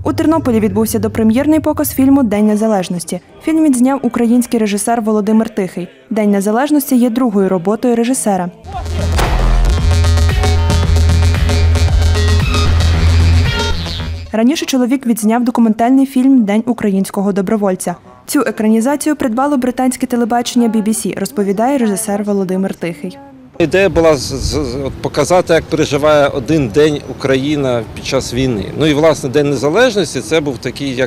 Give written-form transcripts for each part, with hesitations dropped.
У Тернополі відбувся допрем'єрний показ фільму «День незалежності». Фільм відзняв український режисер Володимир Тихий. «День незалежності» є другою роботою режисера. Раніше чоловік відзняв документальний фільм «День українського добровольця». Цю екранізацію придбало британське телебачення BBC, розповідає режисер Володимир Тихий. Ідея була показати, як переживає один день Україна під час війни. Ну і, власне, День Незалежності – це був такий,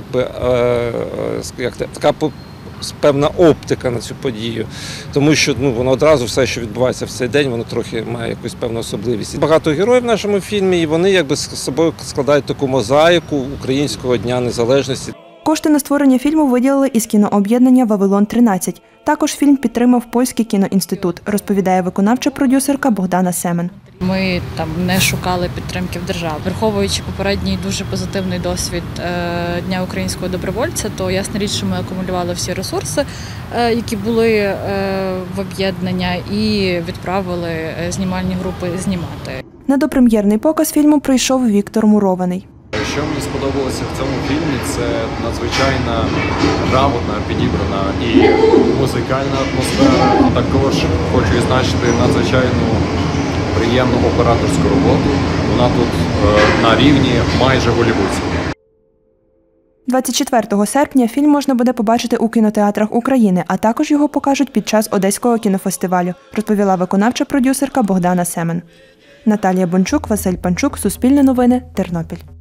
така певна оптика на цю подію. Тому що воно одразу все, що відбувається в цей день, воно трохи має якусь певну особливість. Багато героїв в нашому фільмі, і вони з собою складають таку мозаїку Українського Дня Незалежності. Кошти на створення фільму виділили із кінооб'єднання «Вавилон-13». Також фільм підтримав Польський кіноінститут, розповідає виконавча продюсерка Богдана Семен. Ми там не шукали підтримки в державі. Враховуючи попередній дуже позитивний досвід Дня українського добровольця, то ясна річ, що ми акумулювали всі ресурси, які були в об'єднання, і відправили знімальні групи знімати. На допрем'єрний показ фільму прийшов Віктор Мурований. Що мені сподобалося в цьому фільмі, це надзвичайно грамотна, підібрана і музикальна атмосфера. І також хочу відзначити надзвичайну приємну операторську роботу. Вона тут на рівні майже голлівудського. 24 серпня фільм можна буде побачити у кінотеатрах України, а також його покажуть під час Одеського кінофестивалю, розповіла виконавча продюсерка Богдана Семен. Наталія Бончук, Василь Панчук, Суспільне новини, Тернопіль.